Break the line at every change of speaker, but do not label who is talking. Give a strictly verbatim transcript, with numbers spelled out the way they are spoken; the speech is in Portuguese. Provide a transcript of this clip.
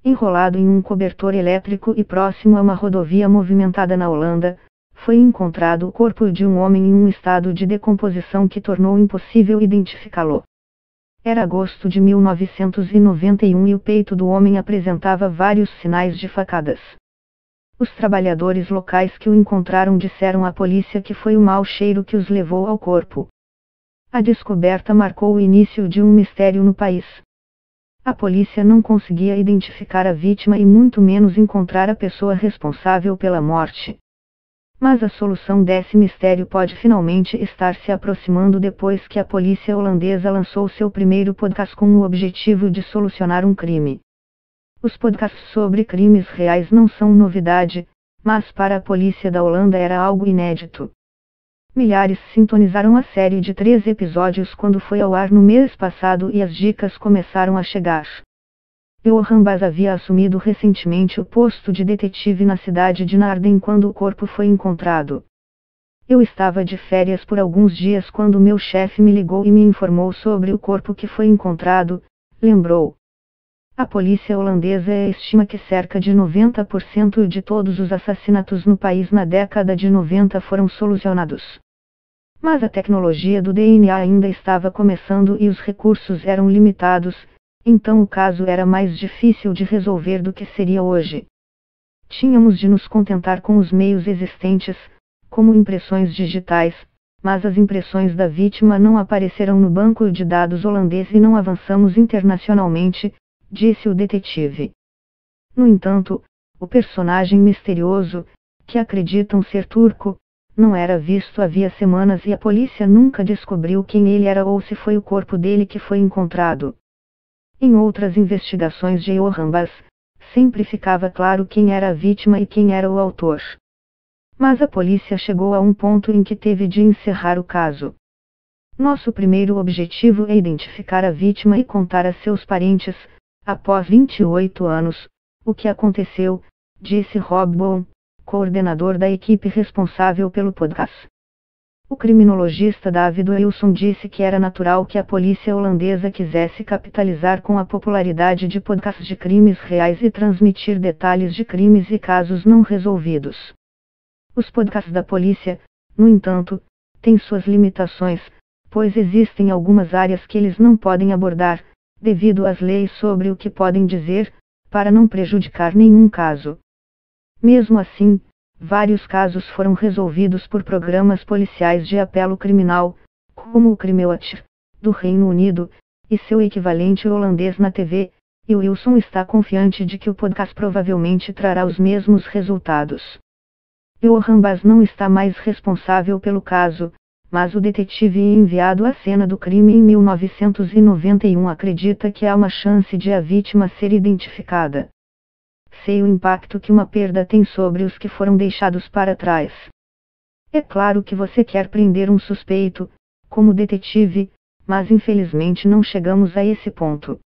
Enrolado em um cobertor elétrico e próximo a uma rodovia movimentada na Holanda, foi encontrado o corpo de um homem em um estado de decomposição que tornou impossível identificá-lo. Era agosto de mil novecentos e noventa e um e o peito do homem apresentava vários sinais de facadas. Os trabalhadores locais que o encontraram disseram à polícia que foi o mau cheiro que os levou ao corpo. A descoberta marcou o início de um mistério no país. A polícia não conseguia identificar a vítima e muito menos encontrar a pessoa responsável pela morte. Mas a solução desse mistério pode finalmente estar se aproximando depois que a polícia holandesa lançou seu primeiro podcast com o objetivo de solucionar um crime. Os podcasts sobre crimes reais não são novidade, mas para a polícia da Holanda era algo inédito. Milhares sintonizaram a série de três episódios quando foi ao ar no mês passado e as dicas começaram a chegar. Johan Bas havia assumido recentemente o posto de detetive na cidade de Naarden quando o corpo foi encontrado. Eu estava de férias por alguns dias quando meu chefe me ligou e me informou sobre o corpo que foi encontrado, lembrou. A polícia holandesa estima que cerca de noventa por cento de todos os assassinatos no país na década de noventa foram solucionados. Mas a tecnologia do D N A ainda estava começando e os recursos eram limitados, então o caso era mais difícil de resolver do que seria hoje. Tínhamos de nos contentar com os meios existentes, como impressões digitais, mas as impressões da vítima não apareceram no banco de dados holandês e não avançamos internacionalmente, disse o detetive. No entanto, o personagem misterioso, que acreditam ser turco, não era visto havia semanas e a polícia nunca descobriu quem ele era ou se foi o corpo dele que foi encontrado. Em outras investigações de Johan Bas, sempre ficava claro quem era a vítima e quem era o autor. Mas a polícia chegou a um ponto em que teve de encerrar o caso. Nosso primeiro objetivo é identificar a vítima e contar a seus parentes, após vinte e oito anos, o que aconteceu, disse Rob Bowen, coordenador da equipe responsável pelo podcast. O criminologista David Wilson disse que era natural que a polícia holandesa quisesse capitalizar com a popularidade de podcasts de crimes reais e transmitir detalhes de crimes e casos não resolvidos. Os podcasts da polícia, no entanto, têm suas limitações, pois existem algumas áreas que eles não podem abordar, devido às leis sobre o que podem dizer, para não prejudicar nenhum caso. Mesmo assim, vários casos foram resolvidos por programas policiais de apelo criminal, como o CrimeWatch, do Reino Unido, e seu equivalente holandês na T V, e Wilson está confiante de que o podcast provavelmente trará os mesmos resultados. Johan Bas não está mais responsável pelo caso, mas o detetive enviado à cena do crime em mil novecentos e noventa e um acredita que há uma chance de a vítima ser identificada. Sei o impacto que uma perda tem sobre os que foram deixados para trás. É claro que você quer prender um suspeito, como detetive, mas infelizmente não chegamos a esse ponto.